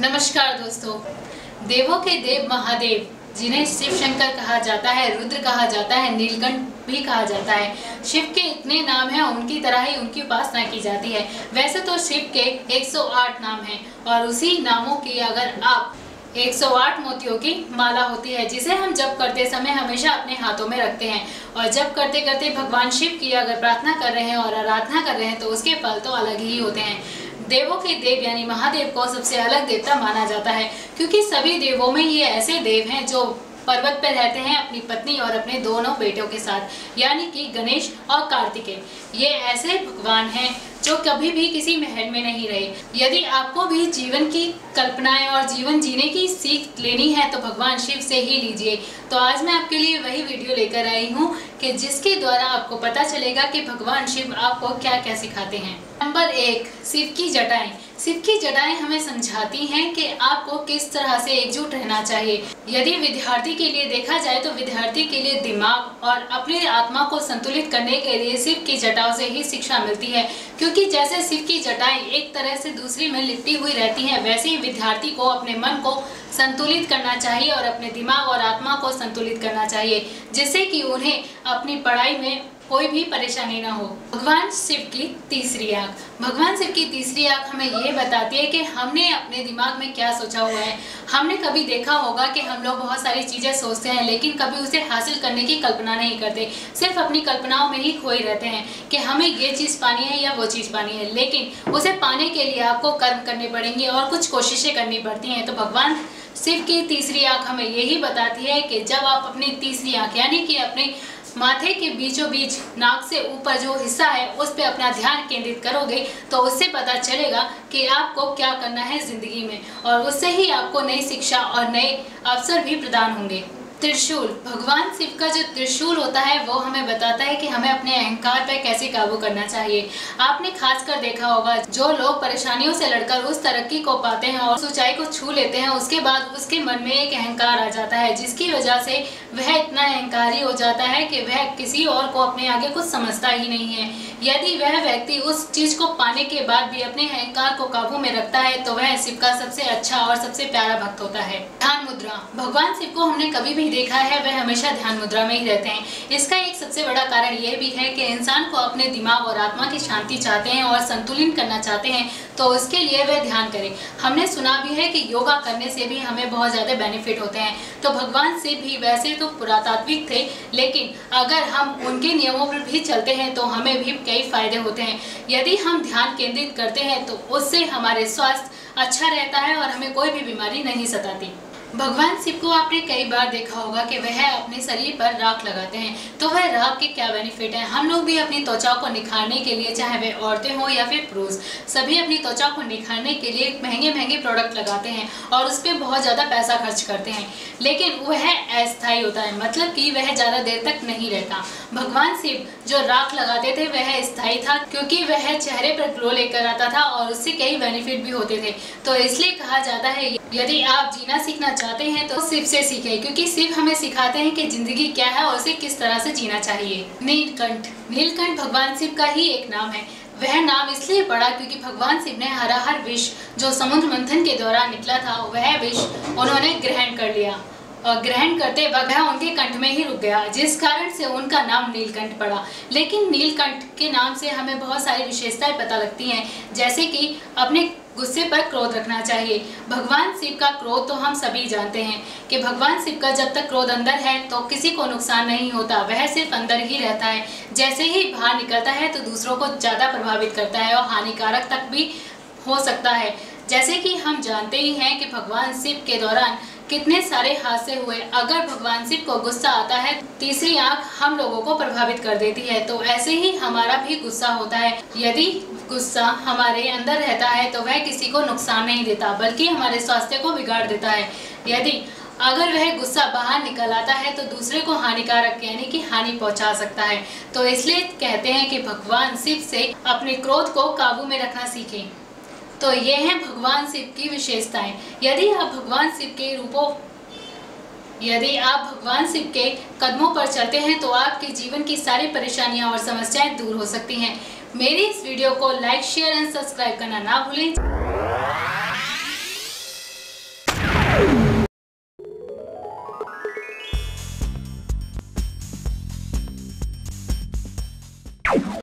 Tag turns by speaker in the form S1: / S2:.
S1: नमस्कार दोस्तों। देवों के देव महादेव जिन्हें शिव शंकर कहा जाता है, रुद्र कहा जाता है, नीलकंठ भी कहा जाता है। शिव के इतने नाम हैं, उनकी तरह ही उनकी उपासना की जाती है। वैसे तो शिव के 108 नाम हैं और उसी नामों की अगर आप 108 मोतियों की माला होती है, जिसे हम जप करते समय हमेशा अपने हाथों में रखते हैं और जप करते करते भगवान शिव की अगर प्रार्थना कर रहे हैं और आराधना कर रहे हैं तो उसके फल तो अलग ही होते हैं। देवों के देव यानी महादेव को सबसे अलग देवता माना जाता है, क्योंकि सभी देवों में ये ऐसे देव हैं जो पर्वत पर रहते हैं अपनी पत्नी और अपने दोनों बेटों के साथ, यानी कि गणेश और कार्तिकेय। ये ऐसे भगवान हैं जो कभी भी किसी महल में नहीं रहे। यदि आपको भी जीवन की कल्पनाएं और जीवन जीने की सीख लेनी है तो भगवान शिव से ही लीजिए। तो आज मैं आपके लिए वही वीडियो लेकर आई हूँ कि जिसके द्वारा आपको पता चलेगा कि भगवान शिव आपको क्या क्या सिखाते हैं। नंबर 1, शिव की जटाएं। शिव की जटाएं हमें समझाती हैं कि आपको किस तरह से एकजुट रहना चाहिए। यदि विद्यार्थी के लिए देखा जाए तो विद्यार्थी के लिए दिमाग और अपनी आत्मा को संतुलित करने के लिए शिव की जटाओं से ही शिक्षा मिलती है, क्योंकि जैसे शिव की जटाएं एक तरह से दूसरी में लिपटी हुई रहती हैं, वैसे ही विद्यार्थी को अपने मन को संतुलित करना चाहिए और अपने दिमाग और आत्मा को संतुलित करना चाहिए, जिससे कि उन्हें अपनी पढ़ाई में कोई भी परेशानी ना हो। भगवान शिव की तीसरी आंख। भगवान शिव की तीसरी आंख हमें ये बताती है कि हमने अपने दिमाग में क्या सोचा हुआ है। हमने कभी देखा होगा कि हम लोग बहुत सारी चीज़ें सोचते हैं लेकिन कभी उसे हासिल करने की कल्पना नहीं करते, सिर्फ अपनी कल्पनाओं में ही खोए रहते हैं कि हमें ये चीज़ पानी है या वो चीज़ पानी है। लेकिन उसे पाने के लिए आपको कर्म करने पड़ेंगे और कुछ कोशिशें करनी पड़ती हैं। तो भगवान शिव की तीसरी आंख हमें यही बताती है कि जब आप अपनी तीसरी आंख यानी कि अपने माथे के बीचों बीच नाक से ऊपर जो हिस्सा है उस पे अपना ध्यान केंद्रित करोगे तो उससे पता चलेगा कि आपको क्या करना है जिंदगी में, और उससे ही आपको नई शिक्षा और नए अवसर भी प्रदान होंगे। त्रिशूल। भगवान शिव का जो त्रिशूल होता है वो हमें बताता है कि हमें अपने अहंकार पर कैसे काबू करना चाहिए। आपने खासकर देखा होगा जो लोग परेशानियों से लड़कर उस तरक्की को पाते हैं और ऊंचाई को छू लेते हैं, उसके बाद उसके मन में एक अहंकार आ जाता है, जिसकी वजह से वह इतना अहंकारी हो जाता है कि वह किसी और को अपने आगे कुछ समझता ही नहीं है। यदि वह व्यक्ति उस चीज को पाने के बाद भी अपने अहंकार को काबू में रखता है तो वह शिव का सबसे अच्छा और सबसे प्यारा भक्त होता है। ध्यान मुद्रा। भगवान शिव को हमने कभी भी देखा है वह हमेशा ध्यान मुद्रा में ही रहते हैं। इसका एक सबसे बड़ा कारण यह भी है कि इंसान को अपने दिमाग और आत्मा की शांति चाहते हैं और संतुलन करना चाहते हैं तो उसके लिए वह ध्यान करें। हमने सुना भी है कि योगा करने से भी हमें बहुत ज़्यादा बेनिफिट होते हैं। तो भगवान शिव भी वैसे तो पुरातात्विक थे, लेकिन अगर हम उनके नियमों पर भी चलते हैं तो हमें भी कई फायदे होते हैं। यदि हम ध्यान केंद्रित करते हैं तो उससे हमारे स्वास्थ्य अच्छा रहता है और हमें कोई भी बीमारी नहीं सताती। भगवान शिव को आपने कई बार देखा होगा कि वह अपने शरीर पर राख लगाते हैं। तो वह राख के क्या बेनिफिट हैं? हम लोग भी अपनी त्वचा को निखारने के लिए, चाहे वे औरतें हो या फिर पुरुष, सभी अपनी त्वचा को निखारने के लिए महंगे महंगे प्रोडक्ट लगाते हैं और उस पर बहुत ज़्यादा पैसा खर्च करते हैं, लेकिन वह अस्थायी होता है, मतलब कि वह ज़्यादा देर तक नहीं रहता। भगवान शिव जो राख लगाते थे वह स्थायी था, क्योंकि वह चेहरे पर ग्लो लेकर आता था और उससे कई बेनिफिट भी होते थे। तो इसलिए कहा जाता है यदि आप जीना सीखना चाहते हैं तो शिव से सीखें, क्योंकि शिव हमें सिखाते हैं कि जिंदगी क्या है और उसे किस तरह से जीना चाहिए। नीलकंठ। नीलकंठ भगवान शिव का ही एक नाम है। वह नाम इसलिए पड़ा क्योंकि भगवान शिव ने हर विष जो समुद्र मंथन के दौरान निकला था वह विष उन्होंने ग्रहण कर लिया और ग्रहण करते वक्त वह उनके कंठ में ही रुक गया, जिस कारण से उनका नाम नीलकंठ पड़ा। लेकिन नीलकंठ के नाम से हमें बहुत सारी विशेषताएं पता लगती हैं, जैसे कि अपने गुस्से पर क्रोध रखना चाहिए। भगवान शिव का क्रोध तो हम सभी जानते हैं कि भगवान शिव का जब तक क्रोध अंदर है तो किसी को नुकसान नहीं होता, वह सिर्फ अंदर ही रहता है। जैसे ही बाहर निकलता है तो दूसरों को ज़्यादा प्रभावित करता है और हानिकारक तक भी हो सकता है। जैसे कि हम जानते ही हैं कि भगवान शिव के दौरान कितने सारे हादसे हुए। अगर भगवान शिव को गुस्सा आता है, तीसरी आंख हम लोगों को प्रभावित कर देती है। तो ऐसे ही हमारा भी गुस्सा होता है। यदि गुस्सा हमारे अंदर रहता है तो वह किसी को नुकसान नहीं देता, बल्कि हमारे स्वास्थ्य को बिगाड़ देता है। यदि अगर वह गुस्सा बाहर निकल आता है तो दूसरे को हानिकारक यानी कि हानि पहुंचा सकता है। तो इसलिए कहते हैं कि भगवान शिव से अपने क्रोध को काबू में रखना सीखें। तो ये हैं भगवान शिव की विशेषताएं। यदि आप भगवान शिव के कदमों पर चलते हैं तो आपके जीवन की सारी परेशानियां और समस्याएं दूर हो सकती हैं। मेरी इस वीडियो को लाइक, शेयर एंड सब्सक्राइब करना ना भूलें।